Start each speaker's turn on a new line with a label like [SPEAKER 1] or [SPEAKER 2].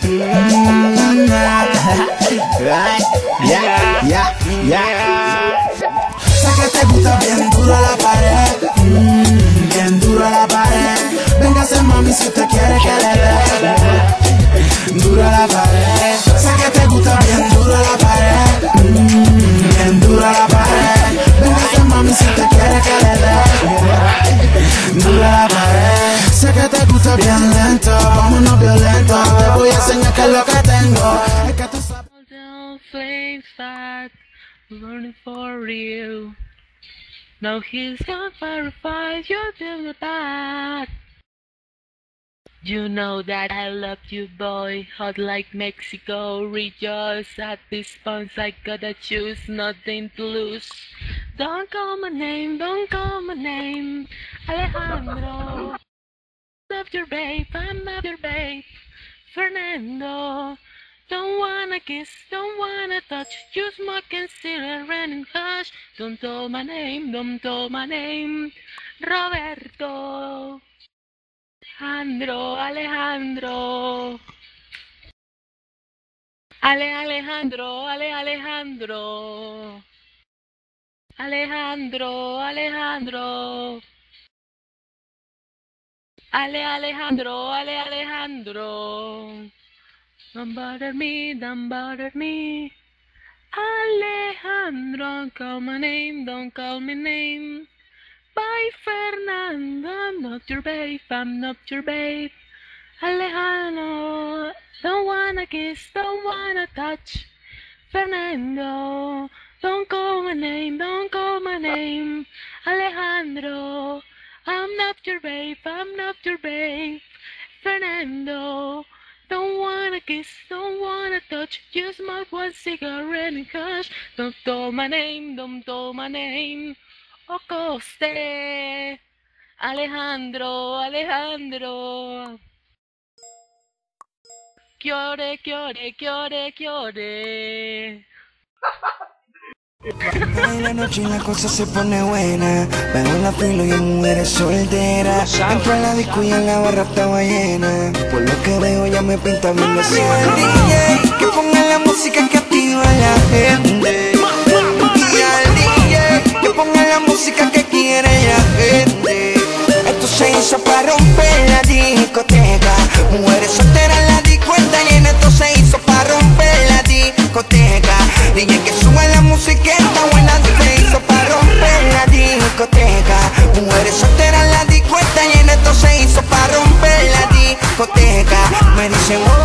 [SPEAKER 1] Sé que te gusta bien duro la pared, bien duro la pared. Véngase mami si usted quiere que le dé duro la pared. Sé que te gusta bien duro la pared, bien duro la pared. Véngase mami si usted quiere que le dé duro la pared. Sé que te gusta bien lento, vámonos violento. Te voy a enseñar que es lo que tengo. Es que tú sabes.
[SPEAKER 2] Flames that burning for you. Now he's gone verified you're doing the bad. You know that I love you, boy. Hot like Mexico. Rejoice at this point. I gotta choose, nothing to lose. Don't call my name, don't call my name, Alejandro. Love your babe, I'm not your babe, Fernando. Don't wanna kiss, don't wanna touch. You smoke and cigarette and hush. Don't tell my name, don't tell my name, Roberto. Alejandro, Alejandro. Alejandro, Alejandro. Alejandro, Alejandro. Alejandro, Alejandro. Don't bother me, don't bother me. Alejandro, don't call my name, don't call my name. Bye, Fernando, I'm not your babe, I'm not your babe. Alejandro, don't wanna kiss, don't wanna touch. Fernando, don't call my name, don't call my name. Alejandro, I'm not your babe, I'm not your babe. Fernando, don't wanna kiss, don't wanna touch. You smoke one cigarette and hush. Don't call my name, don't call my name. Ocoste, Alejandro, Alejandro. Chiore, chiore, chiore, chiore.
[SPEAKER 3] En la noche la cosa se pone buena. Bajo la filo y en mujeres solteras. Entro a la disco y en la barra estaba llena. Por lo que veo ya me pinta bien de ser DJ. Que ponga la música que activa a la gente. Y al DJ que ponga la música que quiere la gente. Esto se hizo para romper la discoteca. Mujeres solteras en la disco está llena. Esto se hizo para romper la discoteca. DJ que sube la música está buena. Se hizo para romper la discoteca. Mujeres solteras en la disco está llena. Esto se hizo para romper la discoteca. Me dicen